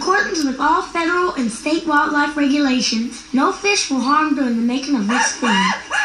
accordance with all federal and state wildlife regulations, no fish were harmed during the making of this film.